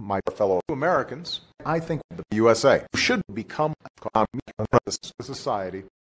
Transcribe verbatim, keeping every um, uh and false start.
my fellow Americans, I think the U S A should become a society